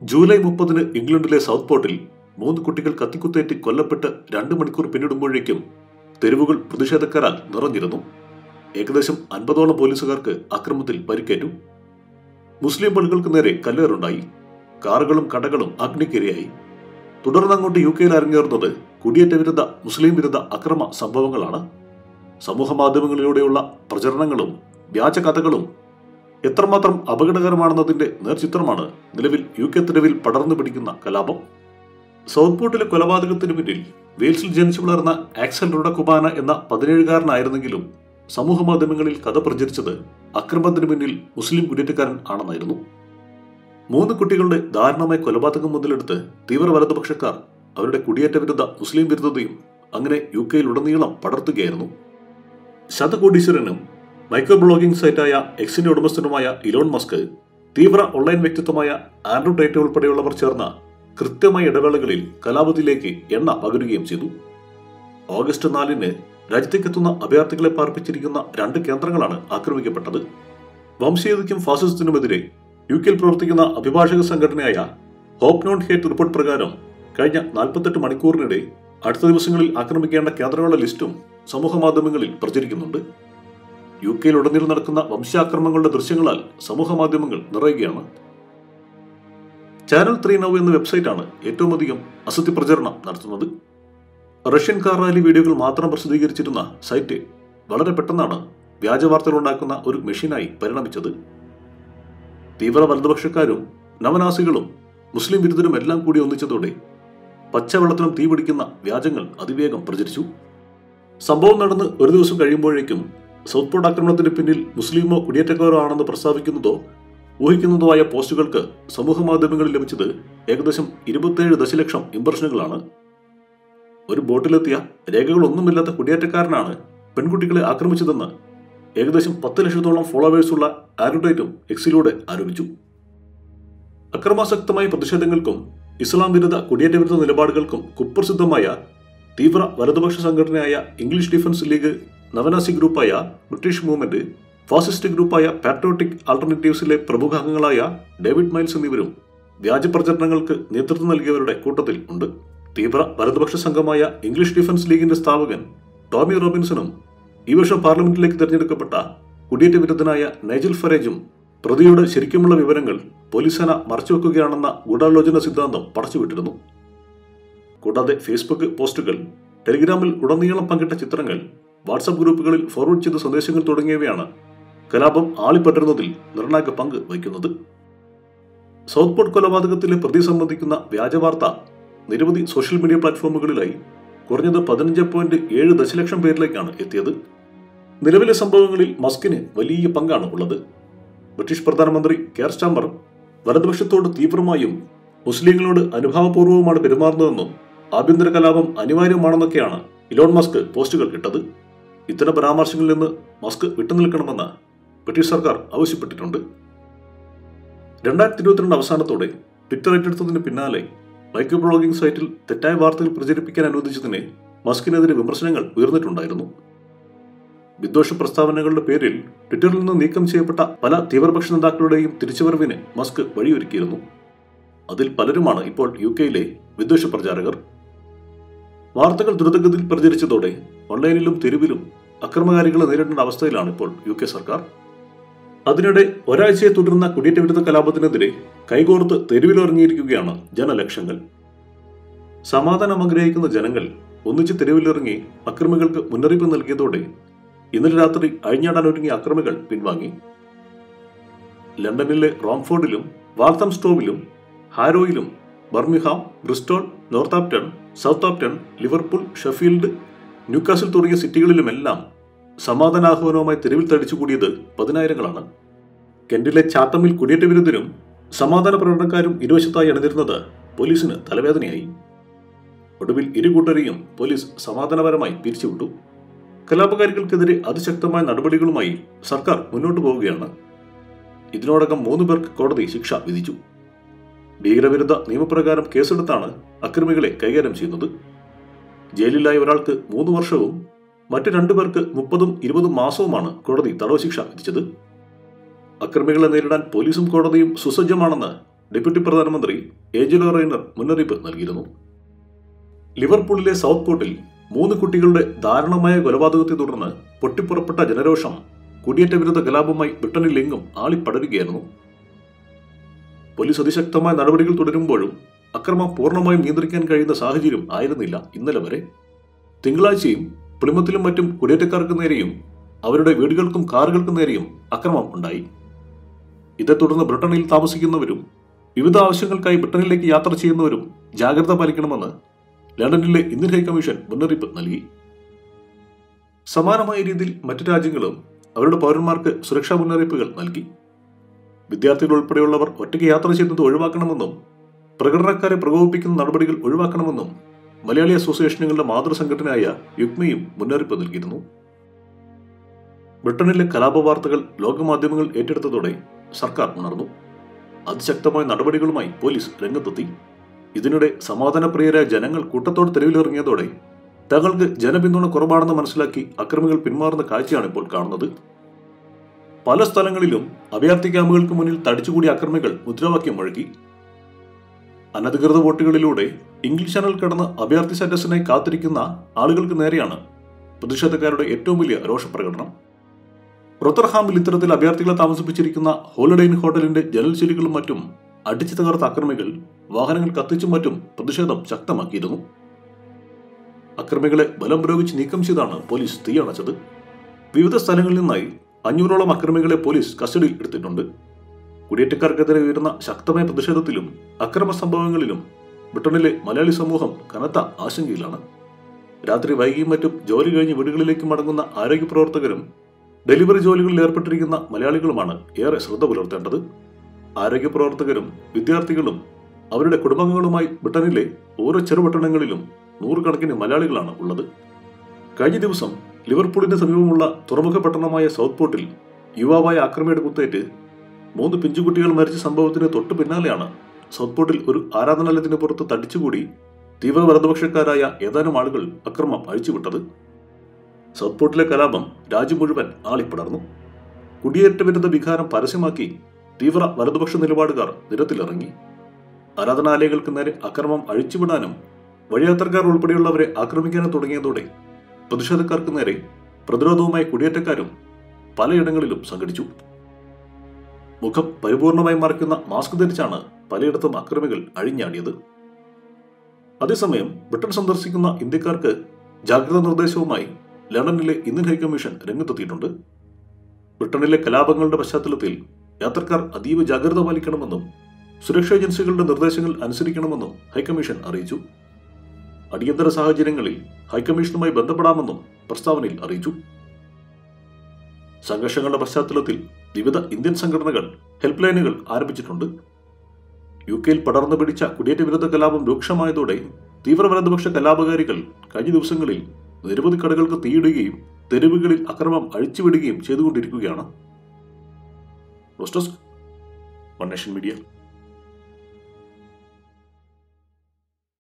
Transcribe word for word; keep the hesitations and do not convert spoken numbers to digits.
July മുപ്പതിന് ഇംഗ്ലണ്ടിലെ south പോർട്ടിൽ മൂന്ന് കുട്ടികൾ കത്തിക്കുത്തേറ്റ് കൊല്ലപ്പെട്ട് രണ്ട് മണിക്കൂർ പിന്നിടുമ്പോഴേക്കും തെരുവുകൾ പ്രതിഷേധക്കാരാൽ നിറഞ്ഞിരുന്നു. ഏകദേശം അൻപതോളം പോലീസുകാർക്ക് അക്രമത്തിൽ പരിക്കേറ്റു. മുസ്ലിം പള്ളികൾക്ക് നേരെ കല്ലേറുണ്ടായി. കാറുകളും കടകളും അഗ്നിക്കിരയായി. തുടർന്നങ്ങോട്ട് യു കെയിൽ അരങ്ങേറുന്നത് കുടിയേറ്റ വിരുദ്ധ മുസ്ലിം വിരുദ്ധ അക്രമ സംഭവങ്ങളാണ്. സമൂഹ മാധ്യമങ്ങളിലൂടെയുള്ള പ്രചരണങ്ങളും വ്യാജ കഥകളും എത്രമാത്രം അപകടകരമാണെന്നതിന്റെ നേർചിത്രമാണ് നിലവിൽ യു കെ തെരുവിൽ പടർന്നു പിടിക്കുന്ന കലാപം. സൗത്ത് പോർട്ടിലെ കൊലപാതകത്തിന് പിന്നിൽ വെയിൽസിൽ ജനിച്ചു വളർന്ന ആക്സൽ റുഡക്കുബാന എന്ന പതിനേഴുകാരനായിരുന്നെങ്കിലും സമൂഹ മാധ്യമങ്ങളിൽ കഥ പ്രചരിച്ചത് അക്രമത്തിന് പിന്നിൽ മുസ്ലിം കുടിയേറ്റക്കാരൻ ആണെന്നായിരുന്നു. മൂന്ന് കുട്ടികളുടെ ദാരുണമായ കൊലപാതകം മുതലെടുത്ത് തീവ്ര വലതുപക്ഷക്കാർ അവരുടെ കുടിയേറ്റ വിരുദ്ധ മുസ്ലിം വിരുദ്ധതയും അങ്ങനെ യു കെയിൽ ഉടനീളം പടർത്തുകയായിരുന്നു. ശതകോടീശ്വരനും മൈക്രോ ബ്ലോഗിംഗ് സൈറ്റായ എക്സിന്റെ ഉടമസ്ഥനുമായ ഇലോൺ മസ്ക്, തീവ്ര ഓൺലൈൻ വ്യക്തിത്വമായ ആൻഡ്രൂ ടൈറ്റ് ഉൾപ്പെടെയുള്ളവർ ചേർന്ന കൃത്യമായ ഇടവേളകളിൽ കലാപത്തിലേക്ക് എണ്ണ പകരുകയും ചെയ്തു. ഓഗസ്റ്റ് നാലിന് രാജ്യത്തേക്കെത്തുന്ന അഭയാർത്ഥികളെ പാർപ്പിച്ചിരിക്കുന്ന രണ്ട് കേന്ദ്രങ്ങളാണ് ആക്രമിക്കപ്പെട്ടത്. വംശീയതയ്ക്കും ഫാസിസത്തിനുമെതിരെ യു കെയിൽ പ്രവർത്തിക്കുന്ന അഭിഭാഷക സംഘടനയായ ഹോപ്പ് നോട്ട് ഹേറ്റ് റിപ്പോർട്ട് പ്രകാരം കഴിഞ്ഞ നാൽപ്പത്തെട്ട് മണിക്കൂറിനിടെ അടുത്ത ദിവസങ്ങളിൽ ആക്രമിക്കേണ്ട കേന്ദ്രങ്ങളുടെ ലിസ്റ്റും സമൂഹ മാധ്യമങ്ങളിൽ പ്രചരിക്കുന്നുണ്ട്. യു കെയിൽ ഉടനീളം നടക്കുന്ന വംശാക്രമങ്ങളുടെ ദൃശ്യങ്ങളാൽ സമൂഹ മാധ്യമങ്ങൾ നിറയുകയാണ്. ചാനൽ ത്രീ നൗ എന്ന വെബ്സൈറ്റാണ് ഏറ്റവും അധികം അസത്യ പ്രചരണം നടത്തുന്നത്. റഷ്യൻ കാർ റാലി വീഡിയോകൾ മാത്രം പ്രസിദ്ധീകരിച്ചിരുന്ന സൈറ്റ് വളരെ പെട്ടെന്നാണ് വ്യാജ വാർത്തകൾ ഉണ്ടാക്കുന്ന ഒരു മെഷീനായി പരിണമിച്ചത്. തീവ്ര വലതുപക്ഷക്കാരും നവനാസികളും മുസ്ലിം വിരുദ്ധരും എല്ലാം കൂടി ഒന്നിച്ചതോടെ പച്ചവെള്ളത്തിനും തീപിടിക്കുന്ന വ്യാജങ്ങൾ അതിവേഗം പ്രചരിച്ചു. സംഭവം നടന്ന് ഒരു ദിവസം കഴിയുമ്പോഴേക്കും സൗത്ത് പോർട്ട് ആക്രമണത്തിന് പിന്നിൽ മുസ്ലിമോ കുടിയേറ്റക്കാരോ ആണെന്ന് പ്രസ്താവിക്കുന്നതോ ഊഹിക്കുന്നതോ ആയ പോസ്റ്റുകൾക്ക് സമൂഹ മാധ്യമങ്ങളിൽ ലഭിച്ചത് ഏകദേശം ഇരുപത്തിയേഴ് ദശലക്ഷം ഇംപ്രഷനുകളാണ്. ഒരു ബോട്ടിലെത്തിയ രേഖകളൊന്നുമില്ലാത്ത കുടിയേറ്റക്കാരനാണ് പെൺകുട്ടികളെ ആക്രമിച്ചതെന്ന് ഏകദേശം പത്ത് ലക്ഷത്തോളം ഫോളോവേഴ്സുള്ള ആരുടൈറ്റും എക്സിലൂടെ ആരോപിച്ചു. അക്രമാസക്തമായ പ്രതിഷേധങ്ങൾക്കും ഇസ്ലാം വിരുദ്ധ കുടിയേറ്റ വിരുദ്ധ നിലപാടുകൾക്കും കുപ്രസിദ്ധമായ തീവ്ര വലതുപക്ഷ സംഘടനയായ ഇംഗ്ലീഷ് ഡിഫൻസ് ലീഗ്, നവനാസി ഗ്രൂപ്പായ ബ്രിട്ടീഷ് മൂവ്മെന്റ്, ഫാസിസ്റ്റ് ഗ്രൂപ്പായ പാട്രിയോട്ടിക് ആൾട്ടർനേറ്റീവ്സിലെ പ്രമുഖ അംഗങ്ങളായ ഡേവിഡ് മൈൽസ് എന്നിവരും വ്യാജ പ്രചരണങ്ങൾക്ക് നേതൃത്വം നൽകിയവരുടെ കൂട്ടത്തിൽ ഉണ്ട്. തീവ്ര വലതുപക്ഷ സംഘമായ ഇംഗ്ലീഷ് ഡിഫൻസ് ലീഗിന്റെ സ്ഥാപകൻ ടോമി റോബിൻസണും ഈ വർഷം പാർലമെന്റിലേക്ക് തെരഞ്ഞെടുക്കപ്പെട്ട കുടിയേറ്റ വിരുദ്ധനായ നൈജൽ ഫറേജും പ്രതിയുടെ ശരിക്കുമുള്ള വിവരങ്ങൾ പോലീസ് സേന മറച്ചുവെക്കുകയാണെന്ന ഗൂഢാലോചന സിദ്ധാന്തം പടച്ചുവിട്ടിരുന്നു. കൂടാതെ ഫേസ്ബുക്ക് പോസ്റ്റുകൾ, ടെലിഗ്രാമിൽ ഉടനീളം പങ്കിട്ട ചിത്രങ്ങൾ, വാട്സപ്പ് ഗ്രൂപ്പുകളിൽ ഫോർവേഡ് ചെയ്ത സന്ദേശങ്ങൾ തുടങ്ങിയവയാണ് കലാപം ആളിപ്പടരുന്നതിൽ നിർണായക പങ്ക് വഹിക്കുന്നത്. സൗത്ത് പോർട്ട് കൊലപാതകത്തിലെ പ്രതി സംബന്ധിക്കുന്ന വ്യാജവാർത്ത നിരവധി സോഷ്യൽ മീഡിയ പ്ലാറ്റ്ഫോമുകളിലായി കുറഞ്ഞത് പതിനഞ്ച് പോയിന്റ് ഏഴ് ദശലക്ഷം പേരിലേക്കാണ് എത്തിയത്. നിലവിലെ സംഭവങ്ങളിൽ മസ്കിന് വലിയ പങ്കാണ് ഉള്ളത്. ബ്രിട്ടീഷ് പ്രധാനമന്ത്രി കെയർ സ്റ്റാമർ വലതുപക്ഷത്തോട് തീവ്രമായും മുസ്ലിങ്ങളോട് അനുഭാവപൂർവ്വവുമാണ് പെരുമാറുന്നതെന്നും ആഭ്യന്തര കലാപം അനിവാര്യമാണെന്നൊക്കെയാണ് ഇലോൺ മസ്ക് പോസ്റ്റുകൾ ഇട്ടത്. ഇത്തരം പരാമർശങ്ങളിൽ നിന്ന് മസ്ക് വിട്ടുനിൽക്കണമെന്ന് ബ്രിട്ടീഷ് സർക്കാർ ആവശ്യപ്പെട്ടിട്ടുണ്ട്. രണ്ടായിരത്തി ഇരുപത്തിരണ്ട് അവസാനത്തോടെ ട്വിറ്റർ ഏറ്റെടുത്തതിന് പിന്നാലെ മൈക്രോ ബ്ലോഗിംഗ് സൈറ്റിൽ തെറ്റായ വാർത്തകൾ പ്രചരിപ്പിക്കാൻ അനുവദിച്ചതിന് മസ്കിനെതിരെ വിമർശനങ്ങൾ ഉയർന്നിട്ടുണ്ടായിരുന്നു. വിദ്വേഷ പ്രസ്താവനകളുടെ പേരിൽ ട്വിറ്ററിൽ നിന്ന് നീക്കം ചെയ്യപ്പെട്ട പല തീവ്രപക്ഷ നേതാക്കളുടെയും തിരിച്ചുവരവിന് മസ്ക് വഴിയൊരുക്കിയിരുന്നു. അതിൽ പലരുമാണ് ഇപ്പോൾ യു കെയിലെ വിദ്വേഷ പ്രചാരകർ. വാർത്തകൾ ദ്രുതഗതിയിൽ പ്രചരിച്ചതോടെ ഓൺലൈനിലും തെരുവിലും അക്രമകാരികളെ നേരിടേണ്ട അവസ്ഥയിലാണ് ഇപ്പോൾ യു കെ സർക്കാർ. അതിനിടെ ഒരാഴ്ചയെ തുടരുന്ന കുടിയേറ്റ വിരുദ്ധ കലാപത്തിനെതിരെ കൈകോർത്ത് തെരുവിലിറങ്ങിയിരിക്കുകയാണ് ജനലക്ഷങ്ങൾ. സമാധാനം ആഗ്രഹിക്കുന്ന ജനങ്ങൾ ഒന്നിച്ച് തെരുവിലിറങ്ങി അക്രമികൾക്ക് മുന്നറിയിപ്പ് നൽകിയതോടെ ഇന്നലെ രാത്രി അഴിഞ്ഞാടാൻ ഒരുങ്ങിയ അക്രമികൾ പിൻവാങ്ങി. ലണ്ടനിലെ റോംഫോർഡിലും വാൾത്തംസ്റ്റോവിലും ഹാരോയിലും Birmingham, Bristol, Northampton, Southampton, Liverpool, Sheffield, Newcastle തുടങ്ങിയ സിറ്റികളിലുമെല്ലാം സമാധാനാഹ്വാനവുമായി തെരുവിൽ തടിച്ചുകൂടിയത് പതിനായിരങ്ങളാണ്. കെന്റിലെ ചാത്തമിൽ കുടിയേറ്റ വിരുദ്ധരും സമാധാന പ്രകടനക്കാരും ഇരുവശത്തായി അണിനിരുന്നത് പോലീസിന് തലവേദനയായി. ഒടുവിൽ ഇരുകൂട്ടരെയും പോലീസ് സമാധാനപരമായി പിരിച്ചുവിട്ടു. കലാപകാരികൾക്കെതിരെ അതിശക്തമായ നടപടികളുമായി സർക്കാർ മുന്നോട്ടു പോവുകയാണ്. ഇതിനോടകം മൂന്ന് പേർക്ക് കോടതി ശിക്ഷ വിധിച്ചു. ഭീകരവിരുദ്ധ നിയമപ്രകാരം കേസെടുത്താണ് അക്രമികളെ കൈകാര്യം ചെയ്യുന്നത്. ജയിലിലായ ഒരാൾക്ക് മൂന്ന് വർഷവും മറ്റു രണ്ടുപേർക്ക് മുപ്പതും ഇരുപതും മാസവുമാണ് കോടതി തടവ് ശിക്ഷ വിധിച്ചത്. അക്രമികളെ നേരിടാൻ പോലീസും കോടതിയും സുസജ്ജമാണെന്ന് ഡെപ്യൂട്ടി പ്രധാനമന്ത്രി ഏഞ്ചലോ റെയ്നർ മുന്നറിയിപ്പ് നൽകിയിരുന്നു. ലിവർപൂളിലെ സൗത്ത് പോർട്ടിൽ മൂന്ന് കുട്ടികളുടെ ദാരുണമായ കൊലപാതകത്തെ തുടർന്ന് പൊട്ടിപ്പുറപ്പെട്ട ജനരോഷം കുടിയേറ്റ വിരുദ്ധ കലാപവുമായി ബ്രിട്ടനിലെങ്ങും ആളിപ്പടരുകയായിരുന്നു. പോലീസ് അതിശക്തമായ നടപടികൾ തുടരുമ്പോഴും അക്രമം പൂർണ്ണമായും നിയന്ത്രിക്കാൻ കഴിയുന്ന സാഹചര്യം ആയിരുന്നില്ല ഇന്നലെ വരെ. തിങ്കളാഴ്ചയും പ്ലിമത്തിലും മറ്റും കുടിയേറ്റക്കാർക്ക് നേരെയും അവരുടെ വീടുകൾക്കും കാറുകൾക്കും നേരെയും അക്രമം ഉണ്ടായി. ഇതേ തുടർന്ന് ബ്രിട്ടനിൽ താമസിക്കുന്നവരും വിവിധ ആവശ്യങ്ങൾക്കായി ബ്രിട്ടനിലേക്ക് യാത്ര ചെയ്യുന്നവരും ജാഗ്രത പാലിക്കണമെന്ന് ലണ്ടനിലെ ഇന്ത്യൻ ഹൈക്കമ്മീഷൻ മുന്നറിയിപ്പ് നൽകി. സമാനമായ രീതിയിൽ മറ്റു രാജ്യങ്ങളും അവരുടെ പൗരന്മാർക്ക് സുരക്ഷാ മുന്നറിയിപ്പുകൾ നൽകി. വിദ്യാർത്ഥികൾ ഉൾപ്പെടെയുള്ളവർ ഒറ്റയ്ക്ക് യാത്ര ചെയ്യുന്നത് ഒഴിവാക്കണമെന്നും പ്രകടനക്കാരെ പ്രകോപിപ്പിക്കുന്ന നടപടികൾ ഒഴിവാക്കണമെന്നും മലയാളി അസോസിയേഷനുകളുടെ മാതൃസംഘടനയായ യുക്മയും മുന്നറിയിപ്പ് നൽകിയിരുന്നു. ബ്രിട്ടനിലെ കലാപ വാർത്തകൾ ലോകമാധ്യമങ്ങൾ ഏറ്റെടുത്തതോടെ സർക്കാർ ഉണർന്നു. അതിശക്തമായ നടപടികളുമായി പോലീസ് രംഗത്തെത്തി. ഇതിനിടെ സമാധാനപ്രിയരായ ജനങ്ങൾ കൂട്ടത്തോടെ തെരുവിലിറങ്ങിയതോടെ തങ്ങൾക്ക് ജനപിന്തുണ കുറവാണെന്ന് മനസ്സിലാക്കി അക്രമികൾ പിന്മാറുന്ന കാഴ്ചയാണ് ഇപ്പോൾ കാണുന്നത്. പല സ്ഥലങ്ങളിലും അഭയാർത്ഥി ക്യാമ്പുകൾക്ക് മുന്നിൽ തടിച്ചുകൂടിയ അക്രമികൾ മുദ്രാവാക്യം മുഴക്കി. അനധികൃത വോട്ടുകളിലൂടെ ഇംഗ്ലീഷ് ചാനൽ കടന്ന് അഭയാർത്ഥി സ്റ്റാറ്റസിനായി കാത്തിരിക്കുന്ന ആളുകൾക്ക് നേരെയാണ് പ്രതിഷേധക്കാരുടെ ഏറ്റവും വലിയ രോഷപ്രകടനം. റൊത്തർഹാമിൽ ഇത്തരത്തിൽ അഭയാർത്ഥികളെ താമസിപ്പിച്ചിരിക്കുന്ന ഹോളിഡേ ഇൻ ഹോട്ടലിന്റെ ജനൽശീലുകളും മറ്റും അടിച്ചു തകർത്ത അക്രമികൾ വാഹനങ്ങൾ കത്തിച്ചും മറ്റും പ്രതിഷേധം ശക്തമാക്കിയിരുന്നു. അക്രമികളെ ബലം പ്രയോഗിച്ച് നീക്കം ചെയ്താണ് പോലീസ് തീയണച്ചത്. വിവിധ സ്ഥലങ്ങളിൽ നിന്നായി അഞ്ഞൂറോളം അക്രമികളെ പോലീസ് കസ്റ്റഡിയിൽ എടുത്തിട്ടുണ്ട്. കുടിയേറ്റക്കാർക്കെതിരെ ഉയരുന്ന ശക്തമായ പ്രതിഷേധത്തിലും അക്രമ സംഭവങ്ങളിലും ബ്രിട്ടനിലെ മലയാളി സമൂഹം കനത്ത ആശങ്കയിലാണ്. രാത്രി വൈകിയും മറ്റും ജോലി കഴിഞ്ഞ് വീടുകളിലേക്ക് മടങ്ങുന്ന ആരോഗ്യ പ്രവർത്തകരും ഡെലിവറി ജോലികളിൽ ഏർപ്പെട്ടിരിക്കുന്ന മലയാളികളുമാണ് ഏറെ ശ്രദ്ധ പുലർത്തേണ്ടത്. ആരോഗ്യ പ്രവർത്തകരും വിദ്യാർത്ഥികളും അവരുടെ കുടുംബാംഗങ്ങളുമായി ബ്രിട്ടനിലെ ഓരോ ചെറുപട്ടണങ്ങളിലും നൂറുകണക്കിന് മലയാളികളാണ് ഉള്ളത്. കഴിഞ്ഞ ദിവസം ലിവർപൂളിന് സമീപമുള്ള തുറമുഖ പട്ടണമായ സൗത്ത് പോർട്ടിൽ യുവാവായ ആക്രമിയുടെ കുത്തേറ്റ് മൂന്ന് പിഞ്ചുകുട്ടികൾ മരിച്ച സംഭവത്തിന് തൊട്ടു പിന്നാലെയാണ് സൗത്ത് പോർട്ടിൽ ഒരു ആരാധനാലയത്തിന് പുറത്ത് തടിച്ചുകൂടി തീവ്ര വലതുപക്ഷക്കാരായ ഏതാനും ആളുകൾ അക്രമം അഴിച്ചുവിട്ടത്. സൗത്ത് പോർട്ടിലെ കലാപം രാജ്യം മുഴുവൻ ആളിപ്പടർന്നു. കുടിയേറ്റ വിരുദ്ധ വികാരം പരസ്യമാക്കി തീവ്ര വലതുപക്ഷ നിലപാടുകാർ നിരത്തിലിറങ്ങി. ആരാധനാലയങ്ങൾക്ക് നേരെ അക്രമം അഴിച്ചുവിടാനും വഴിയാത്രക്കാർ ഉൾപ്പെടെയുള്ളവരെ ആക്രമിക്കാനും തുടങ്ങിയതോടെ പ്രതിഷേധക്കാർക്ക് നേരെ പ്രതിരോധവുമായി കുടിയേറ്റക്കാരും പലയിടങ്ങളിലും സംഘടിച്ചു. മുഖം പരിപൂർണമായി മറയ്ക്കുന്ന മാസ്ക് ധരിച്ചാണ് പലയിടത്തും അക്രമികൾ അഴിഞ്ഞാടിയത്. അതേസമയം ബ്രിട്ടൻ സന്ദർശിക്കുന്ന ഇന്ത്യക്കാർക്ക് ജാഗ്രതാ നിർദ്ദേശവുമായി ലണ്ടനിലെ ഇന്ത്യൻ ഹൈക്കമ്മീഷൻ രംഗത്തെത്തിയിട്ടുണ്ട്. ബ്രിട്ടനിലെ കലാപങ്ങളുടെ പശ്ചാത്തലത്തിൽ യാത്രക്കാർ അതീവ ജാഗ്രത പാലിക്കണമെന്നും സുരക്ഷാ ഏജൻസികളുടെ നിർദ്ദേശങ്ങൾ അനുസരിക്കണമെന്നും ഹൈക്കമ്മീഷൻ അറിയിച്ചു. അടിയന്തര സാഹചര്യങ്ങളിൽ ഹൈക്കമ്മീഷനുമായി ബന്ധപ്പെടാമെന്നും പ്രസ്താവനയിൽ അറിയിച്ചു. സംഘർഷങ്ങളുടെ പശ്ചാത്തലത്തിൽ വിവിധ ഇന്ത്യൻ സംഘടനകൾ ഹെൽപ്പ് ലൈനുകൾ ആരംഭിച്ചിട്ടുണ്ട്. യു കെയിൽ പടർന്നു പിടിച്ച കുടിയേറ്റ വിരുദ്ധ കലാപം രൂക്ഷമായതോടെ തീവ്ര വലതുപക്ഷ കലാപകാരികൾ കഴിഞ്ഞ ദിവസങ്ങളിൽ നിരവധി കടകൾക്ക് തീയിടുകയും തെരുവുകളിൽ അക്രമം അഴിച്ചുവിടുകയും ചെയ്തുകൊണ്ടിരിക്കുകയാണ്. One nation media.